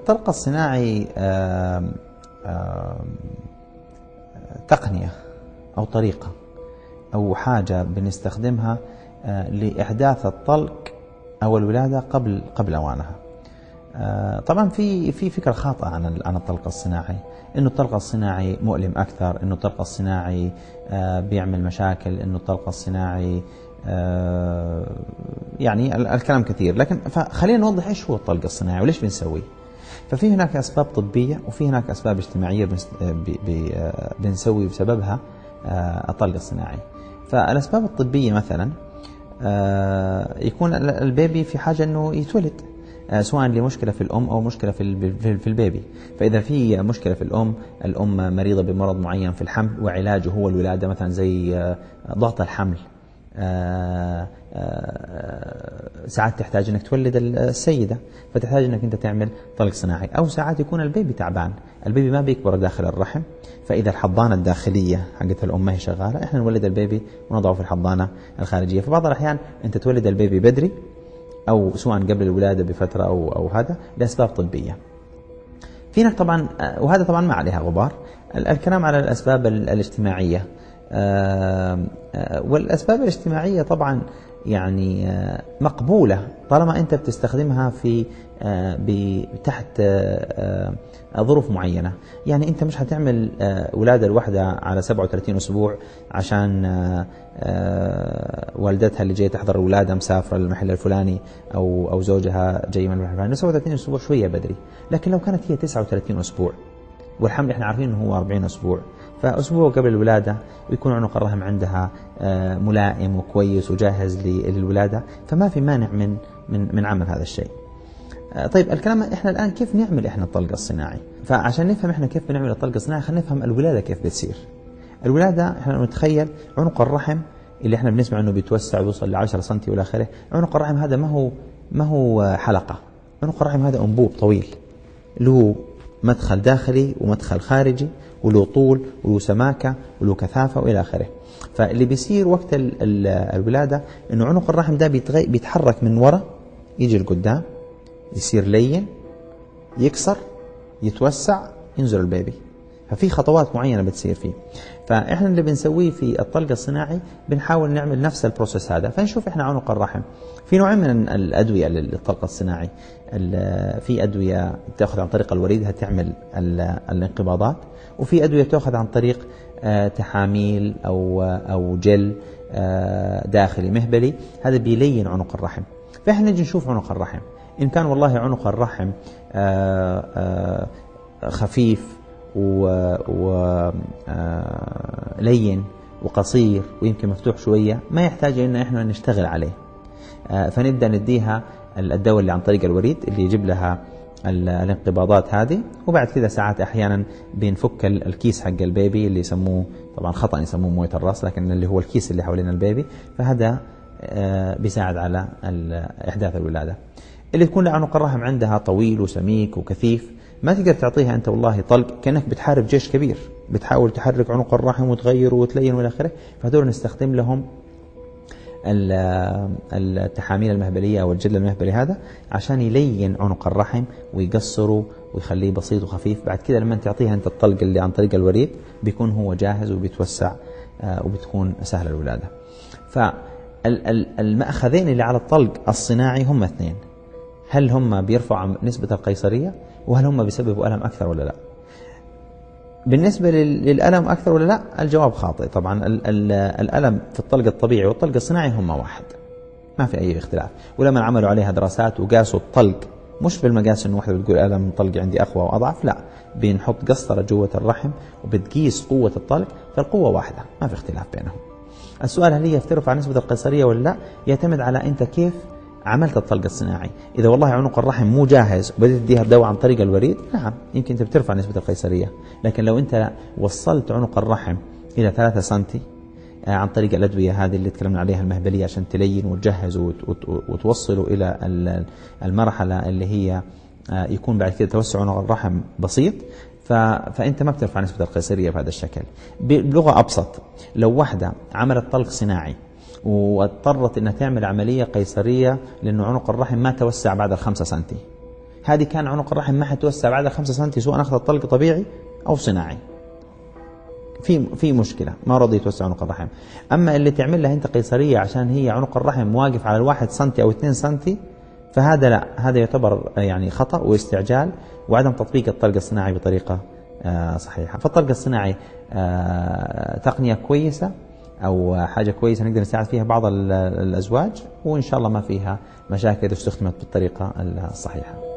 الطلق الصناعي تقنية أو طريقة أو حاجة بنستخدمها لإحداث الطلق أو الولادة قبل أوانها. طبعا في فكرة خاطئة عن الطلق الصناعي، إنه الطلق الصناعي مؤلم أكثر، إنه الطلق الصناعي بيعمل مشاكل، إنه الطلق الصناعي يعني الكلام كثير. لكن فخلينا نوضح إيش هو الطلق الصناعي وليش بنسويه. ففي هناك أسباب طبية وفي هناك أسباب اجتماعية بنسوي بسببها الطلق الصناعي. فالأسباب الطبية مثلا يكون البيبي في حاجة أنه يتولد، سواء لمشكلة في الأم أو مشكلة في البيبي. فإذا في مشكلة في الأم مريضة بمرض معين في الحمل وعلاجه هو الولادة، مثلا زي ضغط الحمل، ساعات تحتاج أنك تولد السيدة فتحتاج أنك أنت تعمل طلق صناعي. أو ساعات يكون البيبي تعبان، البيبي ما بيكبر داخل الرحم، فإذا الحضانة الداخلية حقت الأم ما هي شغالة، إحنا نولد البيبي ونضعه في الحضانة الخارجية. في بعض الأحيان أنت تولد البيبي بدري أو سواء قبل الولادة بفترة أو هذا لأسباب طبية. فينا طبعا، وهذا طبعا ما عليها غبار، الكلام على الأسباب الاجتماعية. والأسباب الاجتماعية طبعا يعني مقبولة طالما أنت بتستخدمها في تحت ظروف معينة. يعني أنت مش هتعمل ولادة الواحدة على 37 أسبوع عشان والدتها اللي جاية تحضر الولادة مسافرة للمحل الفلاني أو زوجها جاي من المحل الفلاني. 37 أسبوع شوية بدري، لكن لو كانت هي 39 أسبوع والحمل احنا عارفين انه هو 40 أسبوع، فأسبوع قبل الولادة ويكون عنق الرحم عندها ملائم وكويس وجاهز للولادة، فما في مانع من عمل هذا الشيء. طيب الكلام احنا الآن كيف نعمل احنا الطلق الصناعي؟ فعشان نفهم احنا كيف بنعمل الطلق الصناعي خلينا نفهم الولادة كيف بتصير. الولادة احنا نتخيل عنق الرحم اللي احنا بنسمع انه بيتوسع ويوصل ل10 سنتي والى اخره. عنق الرحم هذا ما هو حلقة، عنق الرحم هذا أنبوب طويل له مدخل داخلي ومدخل خارجي، وله طول وله سماكة وله كثافة وإلى آخره. فاللي بيصير وقت الولادة إنه عنق الرحم ده بيتحرك من وراء يجي لقدام، يصير لين، يكسر، يتوسع، ينزل البيبي. ففي خطوات معينة بتصير فيه. فإحنا اللي بنسويه في الطلق الصناعي بنحاول نعمل نفس البروسيس هذا. فنشوف إحنا عنق الرحم في نوعين من الأدوية للطلق الصناعي. في أدوية تأخذ عن طريق الوريد هتعمل الانقباضات، وفي أدوية تأخذ عن طريق تحاميل أو جل داخلي مهبلي، هذا بيلين عنق الرحم. فإحنا نجي نشوف عنق الرحم إن كان والله عنق الرحم خفيف ولين وقصير ويمكن مفتوح شوية، ما يحتاج إن إحنا نشتغل عليه. فنبدأ نديها الدواء اللي عن طريق الوريد اللي يجيب لها الانقباضات هذه، وبعد كذا ساعات أحيانا بنفك الكيس حق البيبي اللي يسموه طبعا خطأ يسموه موية الرأس، لكن اللي هو الكيس اللي حوالين البيبي، فهذا بيساعد على إحداث الولادة. اللي تكون عنق الرحم عندها طويل وسميك وكثيف ما تقدر تعطيها أنت والله طلق، كأنك بتحارب جيش كبير بتحاول تحرك عنق الرحم وتغيره وتلين والى آخره. فهذول نستخدم لهم التحاميل المهبلية أو الجل المهبلي هذا عشان يلين عنق الرحم ويقصره ويخليه بسيط وخفيف. بعد كده لما تعطيها أنت الطلق اللي عن طريق الوريد بيكون هو جاهز وبيتوسع وبتكون سهلة الولادة. فالمأخذين اللي على الطلق الصناعي هم اثنين: هل هم بيرفعوا نسبة القيصرية، وهل هم بيسببوا ألم أكثر ولا لا. بالنسبة للألم أكثر ولا لا، الجواب خاطئ. طبعا الألم في الطلق الطبيعي والطلق الصناعي هم واحد، ما في أي اختلاف. ولما عملوا عليها دراسات وقاسوا الطلق مش بالمقاس إنه واحدة بتقول ألم طلقي عندي أقوى وأضعف، لا، بنحط قسطرة جوة الرحم وبتقيس قوة الطلق، فالقوة واحدة ما في اختلاف بينهم. السؤال هل هي بترفع نسبة القيصرية ولا لا، يعتمد على أنت كيف عملت الطلق الصناعي. إذا والله عنق الرحم مو جاهز وبدأت تديها الدواء عن طريق الوريد، نعم يمكن أنت بترفع نسبة القيصرية. لكن لو أنت وصلت عنق الرحم إلى 3 سنتي عن طريق الأدوية هذه اللي تكلمنا عليها المهبلية عشان تلين وتجهز وتوصله إلى المرحلة اللي هي يكون بعد كده توسع عنق الرحم بسيط، فأنت ما بترفع نسبة القيصرية بهذا الشكل. بلغة أبسط، لو واحدة عملت طلق صناعي واضطرت انها تعمل عملية قيصرية لأنه عنق الرحم ما توسع بعد 5 سنتي، هذه كان عنق الرحم ما حتوسع بعد 5 سم، سواء أخذ الطلق طبيعي أو صناعي، في مشكلة، ما رضي يتوسع عنق الرحم. أما اللي تعمل لها أنت قيصرية عشان هي عنق الرحم واقف على 1 سم أو 2 سم، فهذا لا، هذا يعتبر يعني خطأ واستعجال وعدم تطبيق الطلق الصناعي بطريقة صحيحة. فالطلق الصناعي تقنية كويسة أو حاجة كويسة نقدر نساعد فيها بعض الأزواج، وإن شاء الله ما فيها مشاكل إذا استخدمت بالطريقة الصحيحة.